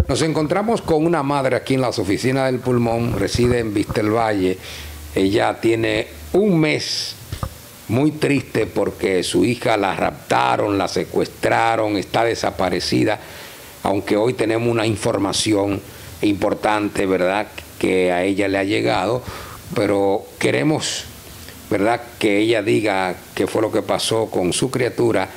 Nos encontramos con una madre aquí en las oficinas del Pulmón, reside en Vistelvalle. Ella tiene un mes muy triste porque su hija la raptaron, la secuestraron, está desaparecida, aunque hoy tenemos una información importante, ¿verdad?, que a ella le ha llegado, pero queremos, ¿verdad?, que ella diga qué fue lo que pasó con su criatura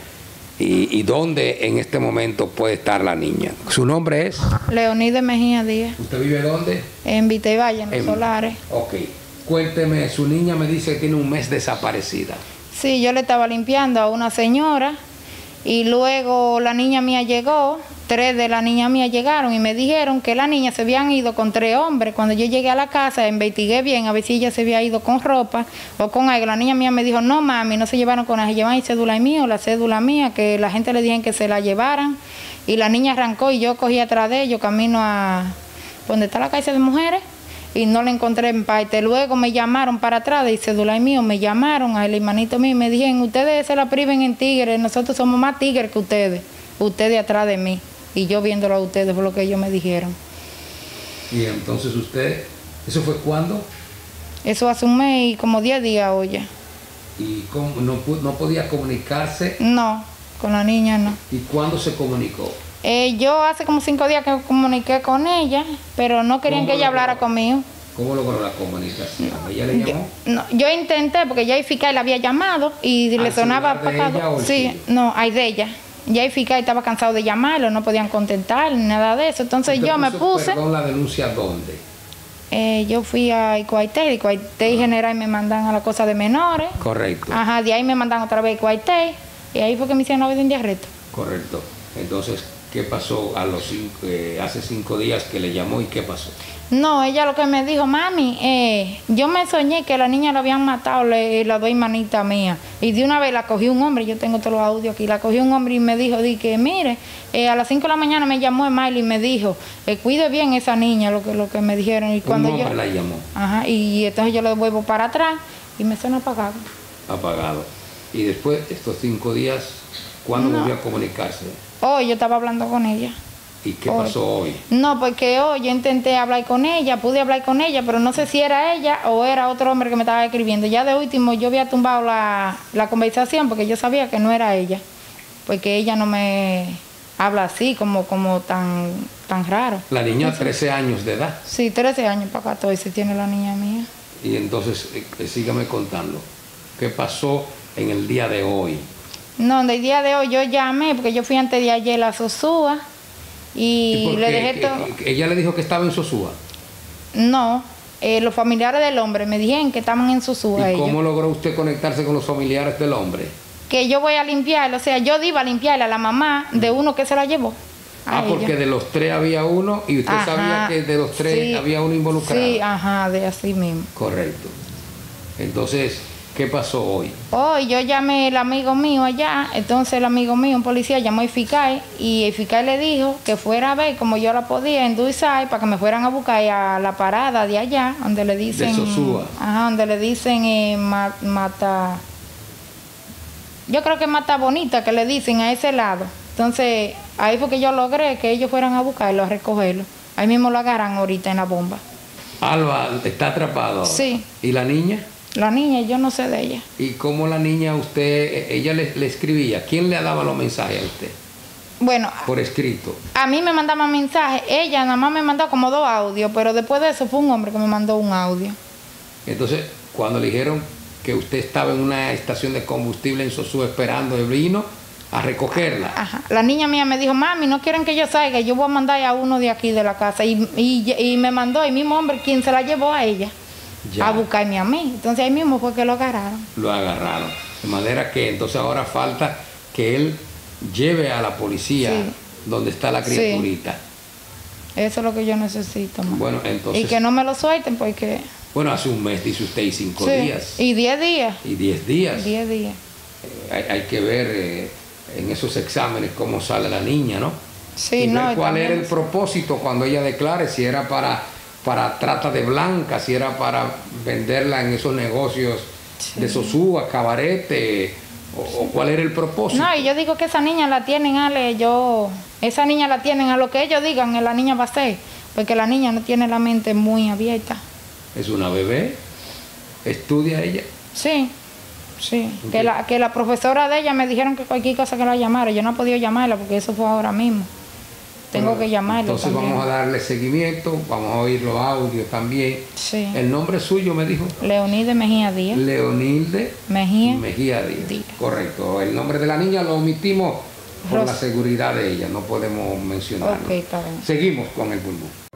y dónde en este momento puede estar la niña. ¿Su nombre es? Leonide Mejía Díaz. ¿Usted vive dónde? En Vistelvalle, en Los Solares. Ok. Cuénteme, su niña me dice que tiene un mes desaparecida. Sí, yo le estaba limpiando a una señora y luego la niña mía llegó, 3 de la niña mía llegaron y me dijeron que la niña se habían ido con 3 hombres. Cuando yo llegué a la casa, investigué bien a ver si ella se había ido con ropa o con algo. La niña mía me dijo, no mami, no se llevaron con nada, se llevan cédula mía o la cédula mía, que la gente le dijeron que se la llevaran. Y la niña arrancó y yo cogí atrás de ellos, camino a donde está la cárcel de mujeres, y no la encontré en parte. Luego me llamaron para atrás de cédula mío, me llamaron al hermanito mío y me dijeron, ustedes se la priven en Tigres, nosotros somos más tigres que ustedes atrás de mí. Y yo viéndolo a ustedes fue lo que ellos me dijeron. Y entonces usted, ¿eso fue cuándo? Eso hace un mes y como 10 días, oye. ¿Y cómo, no podía comunicarse? No, con la niña no. ¿Y cuándo se comunicó? Yo hace como 5 días que comuniqué con ella, pero no querían que ella hablara conmigo. ¿Cómo logró la comunicación? ¿Ella le llamó? Yo intenté, porque ya Fiscal la había llamado y le sonaba apagado. Sí, no, hay de ella. Ya Fiscal estaba cansado de llamarlo, no podían contestar, ni nada de eso. Entonces yo me puse... ¿Perdón, la denuncia dónde? Yo fui a Icuaitey, general me mandan a la cosa de menores. Correcto. Ajá, de ahí me mandan otra vez a Icuaitey y ahí fue que me hicieron la orden de arresto. Correcto. Entonces, ¿qué pasó hace 5 días que le llamó y qué pasó? No, ella lo que me dijo, mami, yo me soñé que la niña la habían matado, la 2 hermanitas mías. Y de una vez la cogió un hombre, yo tengo todos los audios aquí, la cogió un hombre y me dijo, mire, a las 5 de la mañana me llamó Emily y me dijo, cuide bien esa niña, lo que me dijeron. Y cuando un hombre la llamó. Ajá, y entonces yo le vuelvo para atrás y me suena apagado. Apagado. Y después, estos 5 días, ¿cuándo volvió a comunicarse? Hoy yo estaba hablando con ella. ¿Y qué pasó hoy? No, porque hoy yo intenté hablar con ella, pude hablar con ella, pero no sé si era ella o era otro hombre que me estaba escribiendo. Ya de último yo había tumbado la conversación porque yo sabía que no era ella, porque ella no me habla así, como tan raro. ¿La niña 13 años de edad? Sí, 13 años para 14 tiene la niña mía. Y entonces, sígame contando, ¿qué pasó en el día de hoy? No, en el día de hoy yo llamé, porque yo fui antes de ayer a Sosúa, y le dejé todo. ¿Ella le dijo que estaba en Sosúa? No, los familiares del hombre me dijeron que estaban en Sosúa. ¿Y cómo logró usted conectarse con los familiares del hombre? Que yo voy a limpiarla, o sea, yo iba a limpiarla a la mamá de uno que se la llevó. Porque de los 3 había uno y usted sabía que de los 3 había uno involucrado. Sí, ajá, de así mismo. Correcto. Entonces, ¿qué pasó hoy? Hoy yo llamé al amigo mío allá, entonces el amigo mío, un policía, llamó a Fiscal y el Fiscal le dijo que fuera a ver como yo la podía endulzar para que me fueran a buscar a la parada de allá, donde le dicen... De Sosúa. Ajá, donde le dicen Mata... Yo creo que Mata Bonita, que le dicen a ese lado. Entonces, ahí fue que yo logré que ellos fueran a buscarlo, a recogerlo. Ahí mismo lo agarran ahorita en la bomba. Alba, ¿está atrapado? Sí. ¿Y la niña? La niña, yo no sé de ella. ¿Y cómo la niña ella le escribía? ¿Quién le daba los mensajes a usted? Bueno, por escrito. A mí me mandaban mensajes. Ella nada más me mandó como 2 audios, pero después de eso fue un hombre que me mandó un audio. Entonces, cuando le dijeron que usted estaba en una estación de combustible en Sosúa esperando, él vino a recogerla. Ajá. La niña mía me dijo, mami, no quieren que yo salga, yo voy a mandar a uno de aquí de la casa. Y me mandó el mismo hombre quien se la llevó a ella. A buscarme a mí. Entonces ahí mismo fue que lo agarraron. Lo agarraron. De manera que entonces ahora falta que él lleve a la policía donde está la criaturita. Sí. Eso es lo que yo necesito, mamá. Bueno, entonces... Y que no me lo suelten porque... Bueno, hace un mes, dice usted, y 5 días. Y 10 días. Y 10 días. 10 días. Hay que ver en esos exámenes cómo sale la niña, ¿no? Sí, y no. ver cuál era el propósito cuando ella declare, si era para trata de blanca, si era para venderla en esos negocios de Sosúa, cabarete, ¿O cuál era el propósito? No, y yo digo que esa niña la tienen, Ale, esa niña la tienen a lo que ellos digan, la niña va a ser, porque la niña no tiene la mente muy abierta. ¿Es una bebé? ¿Estudia ella? Sí, sí. Okay. Que la profesora de ella me dijeron que cualquier cosa que la llamara, yo no he podido llamarla porque eso fue ahora mismo. Tengo que llamarla. Entonces también vamos a darle seguimiento, vamos a oír los audios también. Sí. ¿El nombre suyo me dijo? Leonilde Mejía Díaz. Leonilde Mejía Díaz. Correcto. El nombre de la niña lo omitimos por la seguridad de ella, no podemos mencionarlo. Okay, está bien. Seguimos con el pulmón.